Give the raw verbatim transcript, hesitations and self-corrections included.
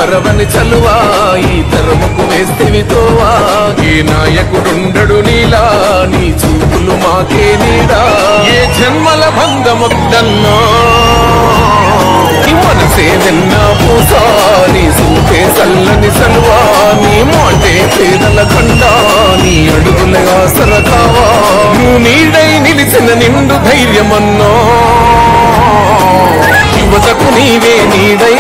మరవని చలువా ఈ తరముకు వేస్తేవి తోవా ఏ నాయకుడుండడు నీలా నీ చూపులు మాకే నీడా ఏ జన్మల బంధముద్దన్నా మనసే వెన్నా పూసా నీ సూపే సల్లని సలువా నీ మాటే పేదల కండా నీ అడుగుల ఆసర కావా నువ్వు నీడై నిలిచిన నిండు ధైర్యమన్నా యువతకు నీవే నీడై